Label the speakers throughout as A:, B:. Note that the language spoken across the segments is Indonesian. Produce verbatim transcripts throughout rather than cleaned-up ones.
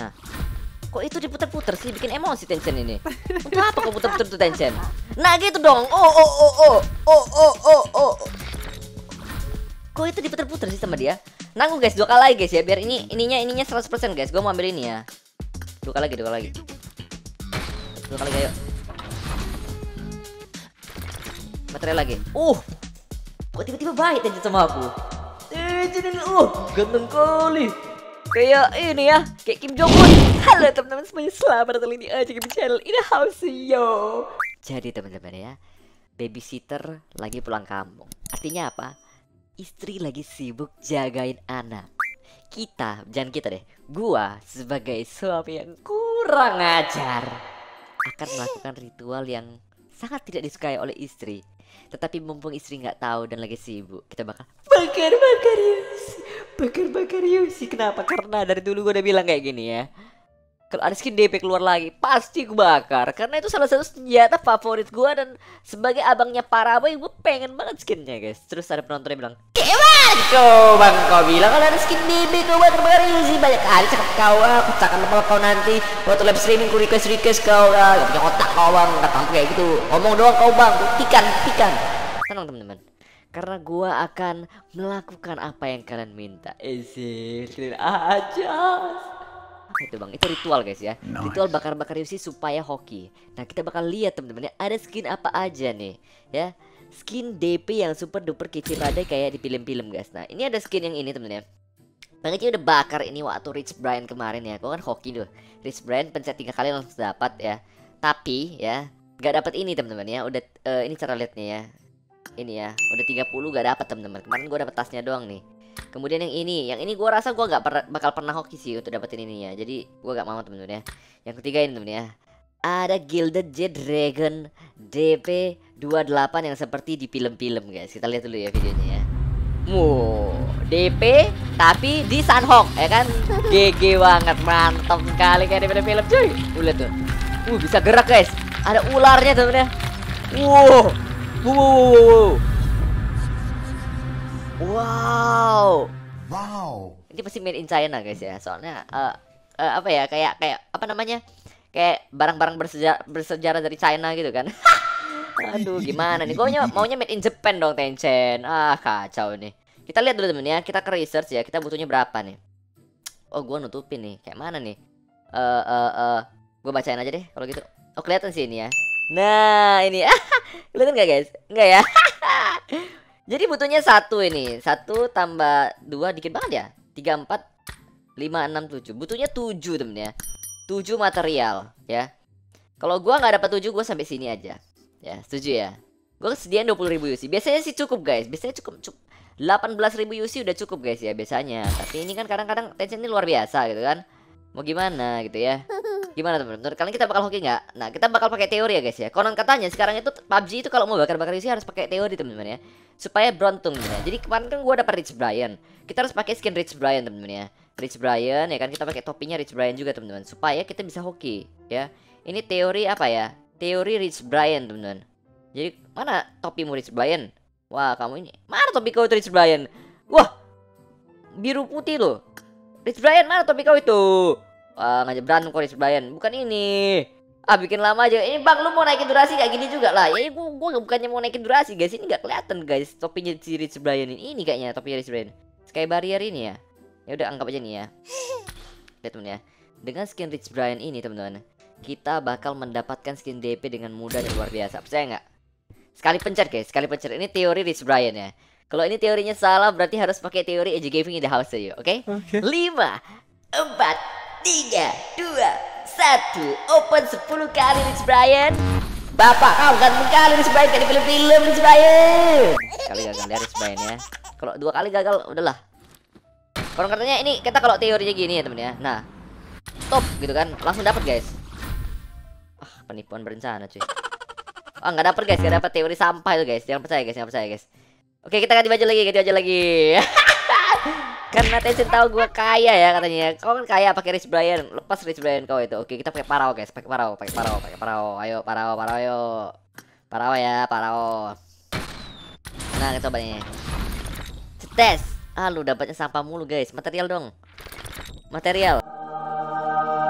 A: Nah, kok itu diputer-puter sih, bikin emosi Tension ini. Untuk apa kok puter-puter tuh Tension? Nah gitu dong. Oh oh oh oh oh oh oh oh. Kok itu diputer-puter sih sama dia? Nanggung guys, dua kali lagi guys ya, biar ini ininya ininya seratus persen guys. Gue mau ambil ini ya. Dua kali lagi, dua kali lagi. Dua kali lagi, ayo. Material lagi. Uh. Kok tiba-tiba baik Tension sama aku? Tension ini uh, ganteng kali. Kayak ini ya, kayak Kim Jong Un. Halo teman-teman semuanya, selamat datang di A J Gaming Channel in the house yo. Jadi teman-teman ya, babysitter lagi pulang kampung. Artinya apa? Istri lagi sibuk jagain anak. Kita, jangan kita deh, gua sebagai suami yang kurang ajar akan melakukan ritual yang sangat tidak disukai oleh istri. Tetapi mumpung istri nggak tahu dan lagi sibuk, kita bakal bakar-bakar Yusi. Bakar-bakar Yusi. Kenapa? Karena dari dulu gue udah bilang kayak gini ya. Kalau ada skin D P keluar lagi, pasti gue bakar. Karena itu salah satu senjata favorit gue. Dan sebagai abangnya Paraboy, gue pengen banget skinnya guys. Terus ada penonton yang bilang, gimana kau bang, kau bilang kalau ada skin D P kau bakar-bakar Yusi. Banyak kali cakap kau, aku cakap lemah kau nanti waktu live streaming ku request-request kau. Gak punya otak kau bang, gak tahu kayak gitu. Ngomong doang kau bang, buktikan, buktikan. Tenang teman-teman, karena gua akan melakukan apa yang kalian minta. Easy, kalian aja. Apa itu bang? Itu ritual guys ya. Nice. Ritual bakar-bakar Yusi supaya hoki. Nah kita bakal lihat teman-teman ya, ada skin apa aja nih ya. Skin D P yang super duper kece badai kayak di film-film guys. Nah ini ada skin yang ini teman-teman ya. Bang Eci udah bakar ini waktu Rich Brian kemarin ya. Gua kan hoki tuh. Rich Brian pencet tiga kali langsung dapat ya. Tapi ya gak dapat ini teman-teman ya. Udah uh, ini cara liatnya ya. Ini ya, udah tiga puluh gak dapat teman-teman. Kemarin gue dapet tasnya doang nih. Kemudian yang ini, yang ini gue rasa gue gak per bakal pernah hoki sih untuk dapetin ini ya. Jadi gue gak mau teman-teman ya. Yang ketiga ini teman-teman ya, ada Gilded Jet Dragon D P dua puluh delapan yang seperti di film-film guys. Kita lihat dulu ya videonya ya. Wow, D P tapi di Sanhok ya kan. G G banget, mantap sekali kayak di film-film cuy. Uh, lihat tuh. Uh, bisa gerak guys. Ada ularnya teman-teman ya. Wow. Wow. Wow.
B: Wow.
A: Ini pasti made in China guys ya. Soalnya uh, uh, apa ya, kayak kayak apa namanya? Kayak barang-barang bersejarah, bersejarah dari China gitu kan. Aduh, gimana nih? Maunya maunya made in Japan dong Tencent. Ah, kacau nih. Kita lihat dulu temen ya. Kita ke research ya. Kita butuhnya berapa nih? Oh, gua nutupin nih. Kayak mana nih? Eh uh, uh, uh. Gua bacain aja deh kalau gitu. Oh, kelihatan sih ini ya. Nah, ini. Kelihatan gak guys? Enggak ya? Jadi butuhnya satu ini. Satu tambah dua dikit banget ya. Tiga, empat, lima, enam, tujuh. Butuhnya tujuh temen ya. Tujuh material ya. Kalau gua nggak dapat tujuh, gua sampai sini aja. Ya, setuju ya. Gua sediain dua puluh ribu U C. Biasanya sih cukup guys. Biasanya cukup, cukup. delapan belas ribu U C udah cukup guys ya biasanya. Tapi ini kan kadang-kadang Tencent ini luar biasa gitu kan. Mau gimana gitu ya. Gimana teman-teman? Menurut kalian kita bakal hoki nggak? Nah kita bakal pakai teori ya guys ya. Konon katanya sekarang itu P U B G itu kalau mau bakar-bakar isi harus pakai teori teman-teman ya. Supaya beruntung ya. Jadi kemarin kan gue dapat Rich Brian. Kita harus pakai skin Rich Brian teman-teman ya. Rich Brian ya kan, kita pakai topinya Rich Brian juga teman-teman. Supaya kita bisa hoki ya. Ini teori apa ya? Teori Rich Brian teman-teman. Jadi mana topimu Rich Brian? Wah kamu ini. Mana topi kau itu Rich Brian? Wah biru putih loh. Rich Brian mana topi kau itu? Wah ngajak berantem kok Rich Brian. Bukan ini. Ah bikin lama aja. Ini bang lu mau naikin durasi kayak gini juga lah. Ya gua, gua bukannya mau naikin durasi guys. Ini gak kelihatan guys topinya si Rich Brian ini. Ini kayaknya topinya Rich Brian. Sky barrier ini ya. Ya udah anggap aja nih ya. Lihat temen ya. Dengan skin Rich Brian ini teman-teman, kita bakal mendapatkan skin D P dengan mudah dan luar biasa. Percaya nggak? Sekali pencet guys. Sekali pencet. Ini teori Rich Brian ya. Kalau ini teorinya salah berarti harus pakai teori A J Gaming in the house aja. Oke? Okay? lima, empat, tiga, dua, satu. Open sepuluh kali Rich Brian. Bapak kau ganteng kali Rich Brian kayak di film-film Rich Brian. Sekali gagal ya Rich Brian ya. Kalau dua kali gagal udahlah. Kalau katanya ini kita kalau teorinya gini ya temen ya. Nah, stop gitu kan, langsung dapat guys. Ah, penipuan berencana cuy. Ah, nggak dapat guys, nggak dapat teori sampah itu guys. Jangan percaya guys, jangan percaya guys. Oke, kita ganti baju lagi, ganti baju lagi. Karena Tencent tahu gue kaya ya katanya. Kau kan kaya pakai Rich Brian, lepas Rich Brian kau itu. Oke, kita pakai parau guys, pakai parau, pakai parau, pakai parau. Ayo parau, parau ayo. Parau ya, parau. Nah, kita coba nih. Cetes. Ah lu dapatnya sampah mulu guys. Material dong. Material.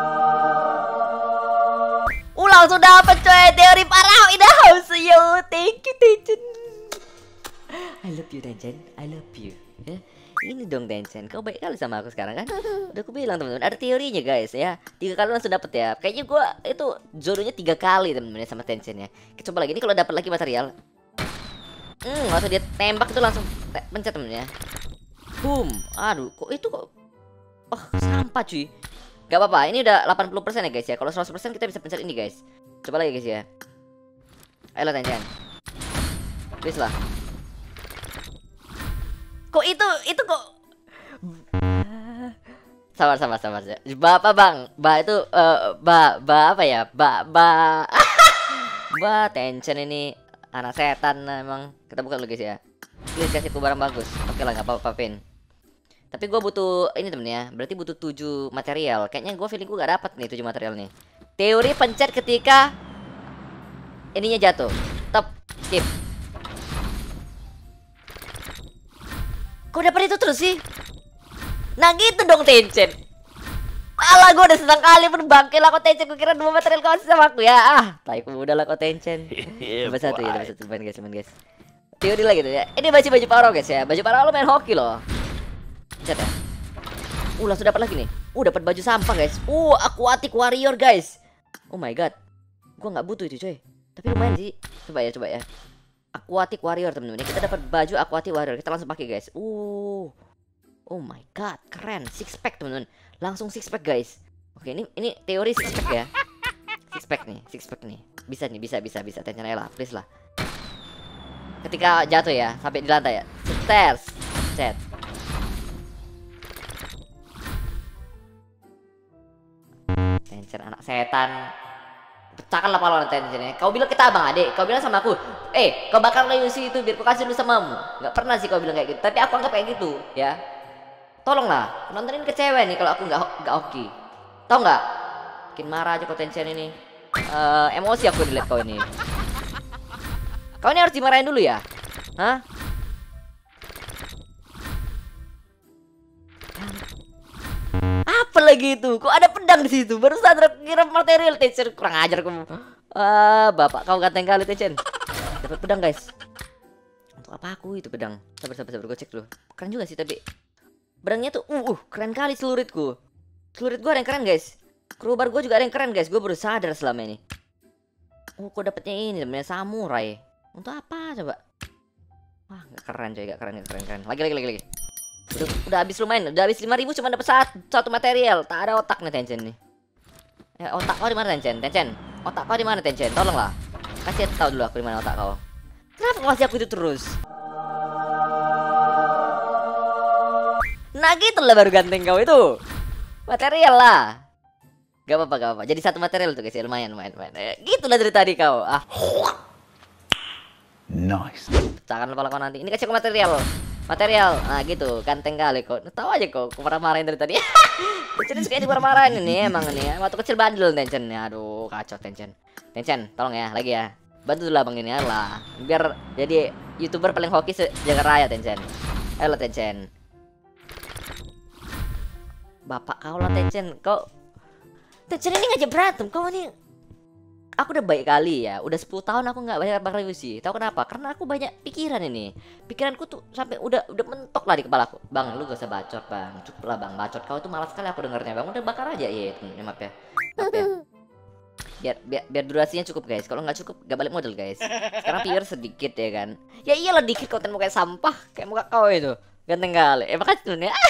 A: langsung dapet coy. Teori parah in the house yo. Thank you Tencent. I love you Tencent. I love you. Ya. Ini dong Tencent, kau baik kali sama aku sekarang kan? Udah aku bilang teman-teman, ada teorinya guys ya. Tiga kali langsung dapet ya. Kayaknya gua itu jodohnya tiga kali teman-teman sama Tencent ya. Kita coba lagi, ini kalau dapat lagi material. Hmm, langsung dia tembak itu langsung pencet temen ya. Boom. Aduh, kok itu kok oh, sampah cuy. Gak apa-apa, ini udah delapan puluh persen ya guys ya. Kalau seratus persen kita bisa pencet ini guys. Coba lagi guys ya. Ayo lah Tencent. Please lah. Kok itu itu kok sabar sabar sabar ya. Bapak bang, ba itu uh, ba ba apa ya? Ba ba ba Tencent ini anak setan emang. Kita buka dulu guys ya. Please kasih aku barang bagus. Oke lah nggak apa-apa Pin. Tapi gue butuh ini temen ya. Berarti butuh tujuh material. Kayaknya gue feeling gue gak dapat nih tujuh material nih. Teori pencet ketika ininya jatuh. Top skip. Kok dapat itu terus sih? Nah gitu dong Tencent. Alah gue udah senang kali pun bangke lah kok Tencent. Gue kira dua material kau sama aku ya. Ah, taik udah lah kok Tencent. Dapat satu ya, dapat satu main guys, main guys. Teori lah gitu ya. Ini baju baju paro guys ya. Baju paro lo main hoki loh. Chat ya. Uh langsung dapat lagi nih. Uh dapat baju sampah guys. Uh aquatic warrior guys. Oh my god. Gue nggak butuh itu coy. Tapi lumayan sih. Coba ya, coba ya. Aquatic warrior temen-temen. Kita dapat baju aquatic warrior. Kita langsung pakai guys. Uh. Oh my god, keren. Six pack temen-temen. Langsung six pack guys. Oke, ini ini teori six pack ya. Six pack nih, six pack nih. Bisa nih, bisa bisa bisa. Tencent aja lah, please lah. Ketika jatuh ya, sampai di lantai ya. Stairs. Chat. Tencent anak setan. Pecahkanlah pahlawan Tencent ya. Kau bilang kita abang adik. Kau bilang sama aku, eh kau bakal ngeyusi itu biar ku kasih dulu samamu. Gak pernah sih kau bilang kayak gitu. Tapi aku anggap kayak gitu ya. Tolonglah nontonin ke cewek nih kalau aku nggak nggak oke. Tahu nggak? Bikin marah aja kau Tencent ini. Uh, emosi aku dilihat kau ini. Kau ini harus dimarahin dulu ya. Hah? Apa lagi itu? Kok ada pedang di situ? Baru sadar kira material Tencent. Kurang ajar kamu. Ah, bapak kau ganteng kali Tencent. Dapat pedang guys. Untuk apa aku itu pedang? Sabar sabar sabar gue cek dulu. Keren juga sih tapi pedangnya tuh uh, uh keren kali celuritku. Celurit gue ada yang keren guys. Crowbar gue juga ada yang keren guys. Gue baru sadar selama ini. Oh kok dapetnya ini namanya samurai. Untuk apa coba? Wah gak keren coy, gak keren, gak keren, keren. Lagi lagi lagi lagi. Udah, udah habis lumayan, udah habis lima ribu cuma dapat satu, satu material. Tak ada otak nih Tencent nih. Eh otak kau di mana Tencent? Tencent, otak kau di mana Tencent? Tolonglah. Kasih tahu dulu aku di mana otak kau. Kenapa kau kasih aku itu terus? Nah gitu lah baru ganteng kau itu. Material lah. Gak apa-apa, gak apa-apa. Jadi satu material tuh guys ya, lumayan, lumayan, lumayan. Eh, gitulah dari tadi kau. Ah. Nice. Pecahkan kepala kau nanti. Ini kasih aku material. Material. Nah gitu, ganteng kali kau. Tahu aja kau, aku marah-marahin dari tadi. Tencent suka dimarah-marahin ini emang ini. Waktu kecil bandel Tencent ya. Aduh, kacau Tencent. Tencent, tolong ya, lagi ya. Bantu dulu abang ini lah. Biar jadi YouTuber paling hoki sejagat raya Tencent. Ayo Tencent. Bapak kau lah Tencent. Kau Tencent ini ngajak berantem. Kau ini aku udah baik kali ya. Udah sepuluh tahun aku nggak banyak bang revisi. Tahu kenapa? Karena aku banyak pikiran ini. Pikiranku tuh sampai udah udah mentok lah di kepalaku. Bang, lu gak usah bacot, Bang. Cukup lah, Bang. Bacot kau tuh malas sekali aku dengarnya, Bang. Udah bakar aja ya, ya maaf ya. Maaf ya. Biar, biar biar durasinya cukup, guys. Kalau nggak cukup, gak balik modal, guys. Sekarang viewer sedikit ya kan. Ya iyalah dikit konten muka sampah kayak muka kau itu. Ganteng kali. Eh makasih tuh ya.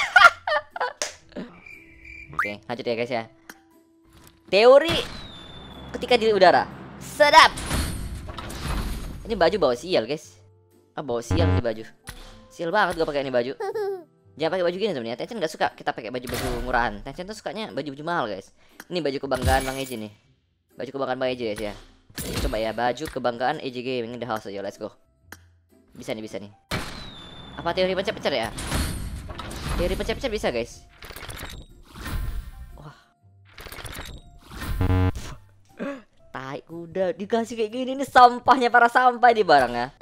A: Oke, lanjut ya, guys ya. Teori ketika di udara. Sedap. Ini baju bawa sial guys. Ah bawa sial nih baju. Sial banget gue pakai ini baju. Jangan pakai baju gini sebenarnya. Tencent nggak suka kita pakai baju-baju murahan. Tencent tuh sukanya baju-baju mahal guys. Ini baju kebanggaan Bang Eji nih. Baju kebanggaan Bang Eji guys ya. Ini coba ya baju kebanggaan E J Gaming in the house ayo let's go. Bisa nih bisa nih. Apa teori pencet-pencet ya? Teori pencet-pencet bisa guys. Tai kuda dikasih kayak gini nih sampahnya para sampah di barangnya.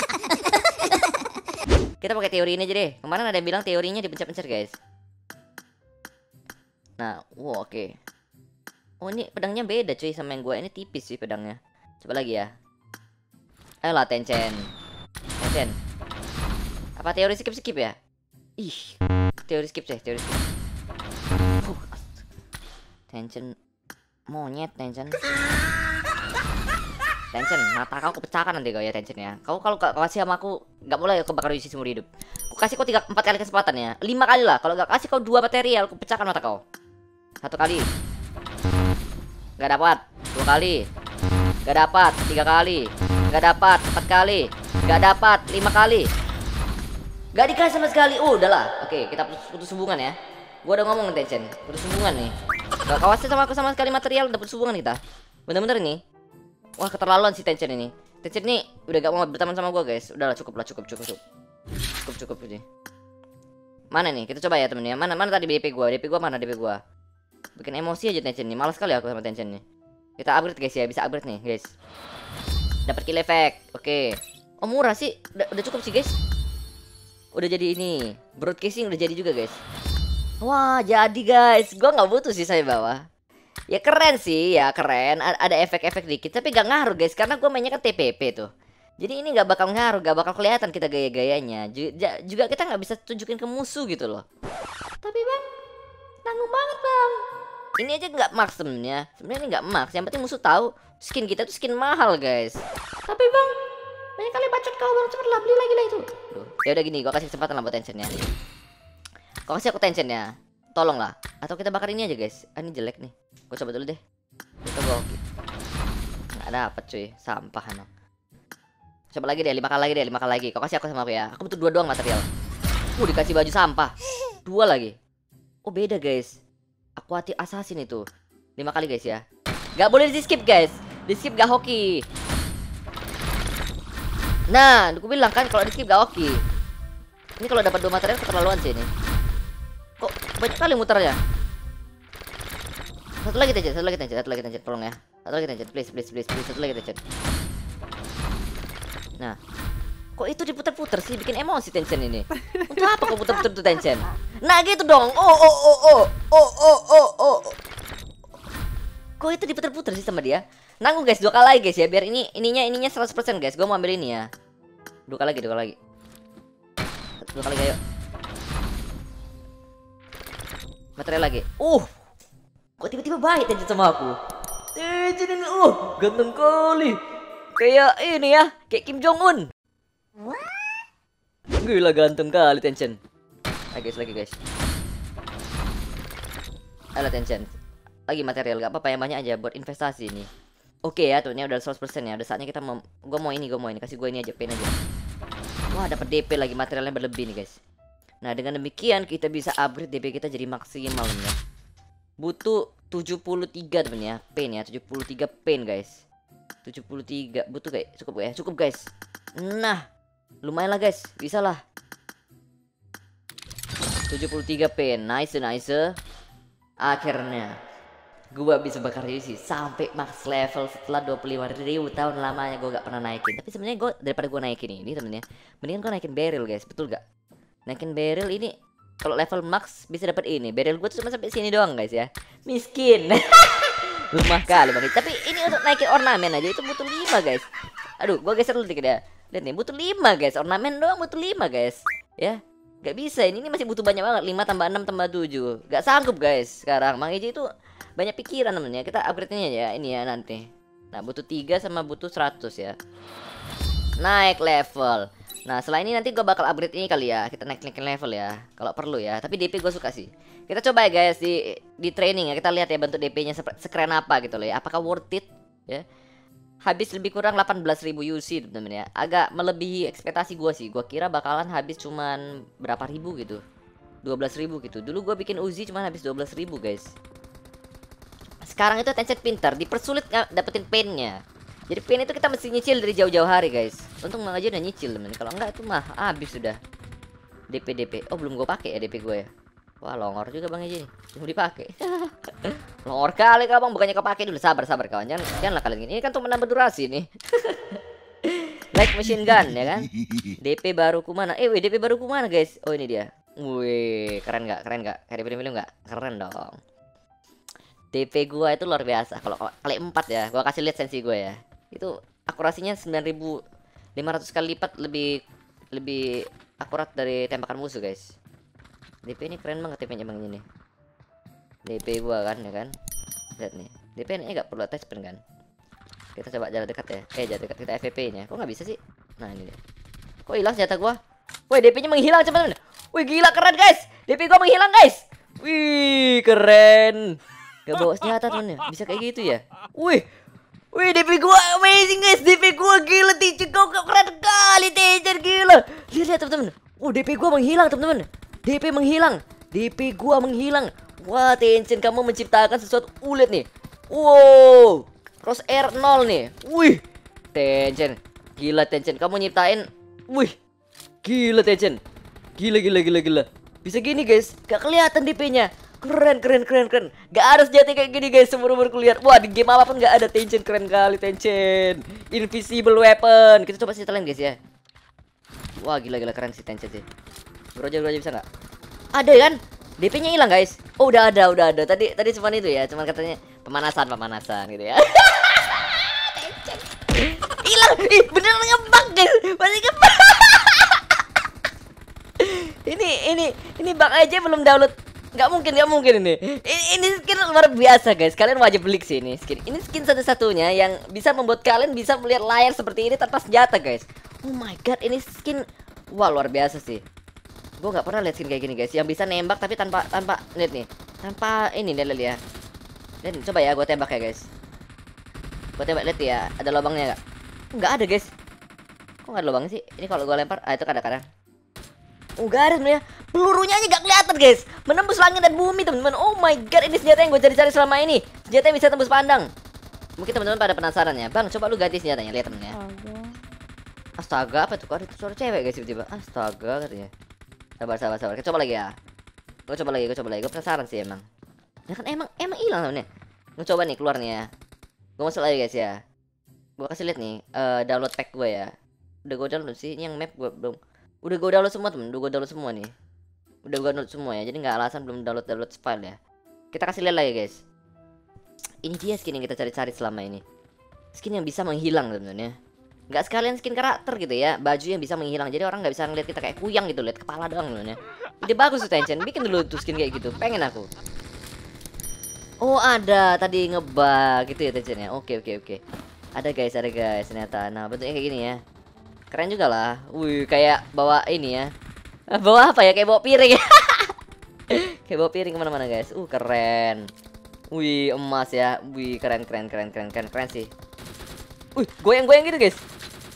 A: Kita pakai teori ini aja deh. Kemarin ada yang bilang teorinya dipencet-pencet guys. Nah, wow oke. Okay. Oh ini pedangnya beda cuy sama yang gue. Ini tipis sih pedangnya. Coba lagi ya. Ayolah Tencent. Tencent. Apa teori skip skip ya? Ih, teori skip sih, teori skip. Uh, Tencent monyet Tencent. Tencent, mata kau kepecahkan nanti kau ya Tencent ya. Kau kalau gak kasih sama aku nggak boleh kau bakar Yusi seumur hidup. Aku kasih kau tiga empat kali kesempatan ya, lima kali lah. Kalau nggak kasih kau dua material, aku pecahkan mata kau. Satu kali, nggak dapat. Dua kali, nggak dapat. Tiga kali, nggak dapat. Empat kali, nggak dapat. Lima kali, nggak dikasih sama sekali. Oh, udahlah. Oke, kita putus, putus hubungan ya. Gua udah ngomong Tencent, putus hubungan nih. Gak kawasin sama aku sama sekali material, udah putus hubungan kita. Bener-bener nih. Wah, keterlaluan si Tencent ini. Tencent ini udah gak mau berteman sama gua guys. Udahlah, cukup lah, cukup, cukup, cukup. Cukup, cukup ini. Mana nih? Kita coba ya temen ya. Mana mana tadi D P gua? D P gua mana D P gua? Bikin emosi aja Tencent nih. Malas sekali aku sama Tencent nih. Kita upgrade guys ya, bisa upgrade nih guys. Dapat kill effect. Oke. Oh, murah sih. Udah, udah cukup sih guys. Udah jadi ini. Broadcasting udah jadi juga guys. Wah, jadi guys. Gua nggak butuh sih saya bawa. Ya keren sih, ya keren. A ada efek-efek dikit, tapi gak ngaruh guys, karena gue mainnya kan T P P tuh. Jadi ini gak bakal ngaruh, gak bakal kelihatan kita gaya-gayanya. Juga, juga kita nggak bisa tunjukin ke musuh gitu loh. Tapi bang, tanggung banget bang. Ini aja nggak max sebenarnya. Sebenarnya ini nggak max. Yang penting musuh tahu skin kita tuh skin mahal guys. Tapi bang, banyak kali bacot kau bang. Cepet lah beli lagi lah itu. Ya udah gini, gue kasih kesempatan lah buat Tencent-nya. Kau kasih aku Tencent-nya. Tolong lah. Atau kita bakar ini aja guys. Ah, ini jelek nih. Gue coba dulu deh. Kita goki. Nggak dapet cuy. Sampah no. Coba lagi deh. Lima kali lagi deh. Lima kali lagi. Kau kasih aku sama aku ya. Aku butuh dua doang material. Uh, dikasih baju sampah. Dua lagi. Oh beda guys. Aquatic Assassin itu. Lima kali guys ya. Gak boleh di skip guys. Di skip gak hoki. Nah, aku bilang kan kalau di skip gak hoki. Ini kalau dapat dua material keterlaluan sih ini. Kok banyak kali muternya? Satu lagi Tencent, satu lagi Tencent, satu lagi Tencent, tolong ya. Satu lagi Tencent, please, please, please, please, satu lagi Tencent. Nah, kok itu diputar-putar sih, bikin emosi Tencent ini. Untuk apa kok putar-putar tuh Tencent? Nah gitu dong. Oh oh oh oh oh oh oh oh. Kok itu diputar-putar sih sama dia? Nanggung guys, dua kali lagi guys ya, biar ini ininya ininya seratus persen guys. Gue mau ambil ini ya. Dua kali lagi, dua kali lagi. Dua kali lagi ayo. Material lagi. Uh. Kok tiba-tiba baik Tencent sama aku? Tencent ini uh ganteng kali. Kayak ini ya, kayak Kim Jong Un. Gila ganteng kali Tencent. Lagi guys, lagi guys. Ayo Tencent. Lagi material gak apa-apa yang banyak aja buat investasi ini. Oke ya, tuh ini udah seratus persen ya. Udah saatnya kita mau gua mau ini, gua mau ini. Kasih gua ini aja, pen aja. Wah, dapat D P lagi, materialnya berlebih nih guys. Nah, dengan demikian kita bisa upgrade D P kita jadi maksimal nih ya. Butuh tujuh puluh tiga temen ya, pain ya, tujuh puluh tiga pain guys. tujuh puluh tiga butuh guys, cukup ya, cukup guys. Nah, lumayan lah guys, bisa lah. tujuh puluh tiga pain, nice nice. Akhirnya gua bisa bakar Yusi sampai max level setelah dua puluh lima ribu tahun lamanya gua gak pernah naikin. Tapi sebenarnya gua daripada gua naikin ini temennya, mendingan gua naikin barrel guys, betul gak? Naikin barrel ini kalau level max bisa dapat ini. Barrel gue tuh cuma sampai sini doang guys ya. Miskin. Lemah kali bang. Tapi ini untuk naikin ornamen aja itu butuh lima guys. Aduh, gua geser dulu dikit ya. Lihat nih, butuh lima guys. Ornamen doang butuh lima guys. Ya. Gak bisa, ini, ini masih butuh banyak banget. Lima tambah enam tambah tujuh. Gak sanggup guys sekarang. Mang Eji itu banyak pikiran namanya. Kita upgrade-nya ya ini ya nanti. Nah, butuh tiga sama butuh seratus ya. Naik level. Nah setelah ini nanti gue bakal upgrade ini kali ya. Kita naik-naikin level ya kalau perlu ya. Tapi D P gue suka sih. Kita coba ya guys di, di training ya. Kita lihat ya bentuk D P nya sekeren apa gitu loh ya. Apakah worth it ya. Habis lebih kurang delapan belas ribu U C temen-temen ya. Agak melebihi ekspektasi gue sih. Gue kira bakalan habis cuman berapa ribu gitu, dua belas ribu gitu. Dulu gue bikin Uzi cuman habis dua belas ribu guys. Sekarang itu Tencent pintar, dipersulit dapetin painnya. Jadi pain itu kita mesti nyicil dari jauh-jauh hari guys. Untung Mang aja udah nyicil temen. Kalau enggak itu mah habis sudah. D P D P. Oh belum gue pakai ya D P gue ya. Wah longor juga Bang Eji nih. Belum dipakai. Longor kali kau Bang, bukannya kau pakai dulu. Sabar sabar kawan. Jangan janganlah kalian gini. Ini kan untuk menambah durasi nih. Like machine gun ya kan. D P baruku mana? Eh wih, D P baruku mana guys? Oh ini dia. Wih keren nggak? Keren nggak? Kayak D P film nggak? Keren dong. D P gua itu luar biasa. Kalau kali empat ya, gua kasih lihat sensi gua ya. Itu akurasinya sembilan ribu lima ratus kali lipat lebih lebih akurat dari tembakan musuh, guys. D P ini keren banget D P-nya Bang ini. D P gua kan ya kan. Lihat nih. D P ini enggak perlu attachment kan. Kita coba jarak dekat ya. Eh, jarak dekat kita F P P-nya. Kok nggak bisa sih? Nah, ini dia. Kok hilang senjata gua? Woi, D P-nya menghilang teman-teman. Wih, gila keren, guys. D P gua menghilang, guys. Wih, keren. Gak bawa senjata temen ya. Bisa kayak gitu ya. Wih. Wih, D P gua amazing, guys. D P gua gila, Tencent. Kok keren kali, Tencent, gila. Lihat lihat teman-teman. Oh, D P gua menghilang, teman-teman. D P menghilang. D P gua menghilang. Wah, Tencent, kamu menciptakan sesuatu ulet nih. Wow. Crosshair nol nih. Wih. Tencent. Gila, Tencent. Kamu nyiptain. Wih. Gila, Tencent. Gila, gila, gila, gila. Bisa gini, guys. Gak kelihatan D P-nya. Keren, keren, keren, keren. Gak ada senjata kayak gini, guys. Seumur-umur kuliah. Wah, di game apapun gak ada. Tencent, keren kali, Tencent. Invisible weapon. Kita coba senjata lain, guys ya. Wah, gila, gila, keren sih Tencent sih. Bro aja, bro aja bisa nggak? Ada kan? D P-nya hilang, guys. Oh, udah ada, udah ada. Tadi, tadi cuma itu ya. Cuman katanya pemanasan, pemanasan gitu ya. Tencent. Hilang. Ih, beneran ngebug, guys. Masih ngebug. Ini, ini, ini bug aja belum download. Nggak mungkin, nggak mungkin ini. ini. Ini skin luar biasa, guys. Kalian wajib beli sih ini skin. Ini skin satu-satunya yang bisa membuat kalian bisa melihat layar seperti ini tanpa senjata, guys. Oh my god, ini skin wah luar biasa sih. Gue nggak pernah lihat skin kayak gini, guys. Yang bisa nembak tapi tanpa tanpa lihat nih. Tanpa ini lihat ya. Dan coba ya, gue tembak ya, guys. Gue tembak, lihat ya. Ada lubangnya nggak? Nggak ada, guys. Kok nggak ada lubangnya sih? Ini kalau gue lempar, ah itu kadang-kadang. Oh, nggak ada sebenarnya. Pelurunya aja gak kelihatan, guys. Menembus langit dan bumi, teman-teman. Oh my god, ini senjata yang gue cari-cari selama ini. Senjata yang bisa tembus pandang. Mungkin teman-teman pada penasaran ya. Bang, coba lu ganti senjatanya, lihat temen ya. Astaga, apa tuh? Kok ada suara cewek, guys, tiba-tiba. Astaga, katanya. Sabar, sabar, sabar. Kita coba lagi ya. Gue coba lagi, gue coba lagi. Gue penasaran sih emang. Ya kan emang emang hilang temennya. Gue coba nih keluar nih ya. Gue masuk lagi, guys ya. Gue kasih lihat nih uh, download pack gue ya. Udah gue download sih. Ini yang map gue belum. Udah gue download semua, temen. Udah gue download semua nih. Udah gue download semua ya, jadi nggak alasan belum download download file ya. Kita kasih lihat lagi, guys. Ini dia skin yang kita cari-cari selama ini. Skin yang bisa menghilang temen-temen ya. Nggak sekalian skin karakter gitu ya, baju yang bisa menghilang. Jadi orang nggak bisa ngeliat kita kayak kuyang gitu, lihat kepala doang temen ya. Ide bagus tuh Tencent, bikin dulu tuh skin kayak gitu. Pengen aku. Oh ada tadi ngebug gitu ya Tencent ya. Oke oke oke. Ada guys, ada guys ternyata. Nah bentuknya kayak gini ya. Keren juga lah. Wih kayak bawa ini ya. Bawa apa ya? Kayak bawa piring ya. Kayak bawa piring kemana-mana guys. Uh keren. Wih emas ya. Wih keren keren keren keren keren keren sih. Wih goyang-goyang gitu guys.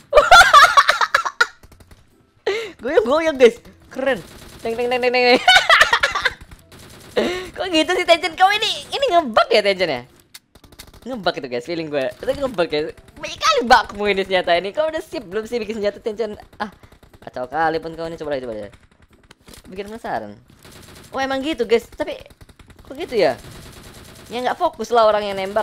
A: Goyang-goyang guys. Keren. Teng teng teng teng teng. Kok gitu sih Tencent? Kau ini ini ngebug ya Tencent ya? Ngebug itu guys, feeling gue. Itu ngebug ya. Banyak kali bugmu ini senjata ini. Kau udah sip belum sih bikin senjata Tencent? Ah kacau kali pun kau ini. Coba lagi, coba lagi. Bikin penasaran. Oh emang gitu guys. Tapi kok gitu ya? Ya nggak fokus lah orang yang nembak.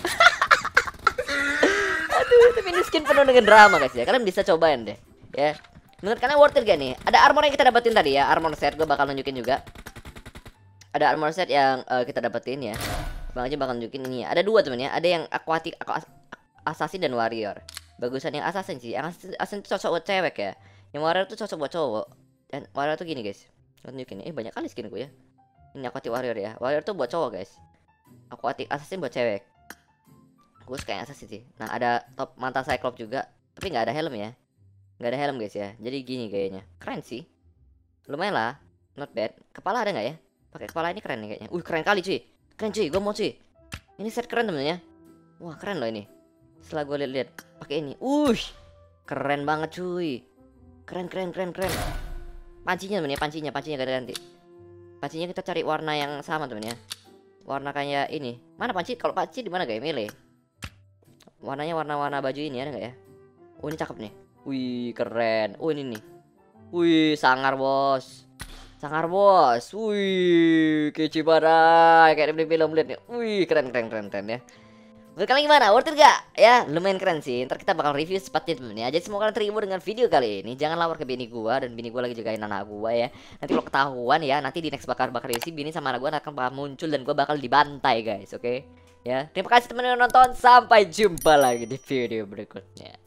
A: Aduh, tapi ini skin penuh dengan drama guys ya. Kalian bisa cobain deh. Ya. Menurut kalian worth it gak nih? Ada armor yang kita dapetin tadi ya. Armor set gue bakal nunjukin juga. Ada armor set yang uh, kita dapetin ya. Bang aja bakal nunjukin ini ya. Ada dua temen ya. Ada yang aquatic, assassin dan warrior. Bagusan yang assassin sih. Yang assassin itu cocok buat cewek ya. Yang warrior tuh cocok buat cowok. Dan warrior tuh gini guys. Tunjukin. Eh banyak kali skin gue ya. Ini aquatic warrior ya. Warrior tuh buat cowok guys. Aquatic assassin buat cewek. Gue suka yang assassin sih. Nah ada top mantan cyclops juga. Tapi nggak ada helm ya. Nggak ada helm guys ya. Jadi gini kayaknya. Keren sih. Lumayan lah. Not bad. Kepala ada nggak ya? Pakai kepala ini keren nih kayaknya. Wih keren kali cuy. Keren cuy. Gue mau cuy. Ini set keren temennya. Wah keren loh ini. Setelah gue lihat-lihat pakai ini. Wih keren banget cuy. Keren keren keren keren. Pancinya temennya. Pancinya. Pancinya gak ada ganti. Pancinya kita cari warna yang sama temennya. Warna kayak ini. Mana panci? Kalau panci di mana guys? Melee. Warnanya warna-warna baju ini ada nggak ya? Oh ini cakep nih. Wih keren. Oh ini nih. Wih sangar bos. Sangar bos. Wih kece parah. Kayak di film lihat nih. Wih keren keren keren keren ya. Menurut kalian gimana? Worth it gak? Ya lumayan keren sih. Ntar kita bakal review sepatnya temen ya. Jadi semoga kalian terhibur dengan video kali ini. Jangan lapor ke bini gua, dan bini gua lagi jagain anak gua ya. Nanti kalau ketahuan ya, nanti di next bakar bakar isi bini sama anak gua akan bakal muncul dan gua bakal dibantai guys. Oke? Ya. Terima kasih teman-teman yang nonton. Sampai jumpa lagi di video berikutnya.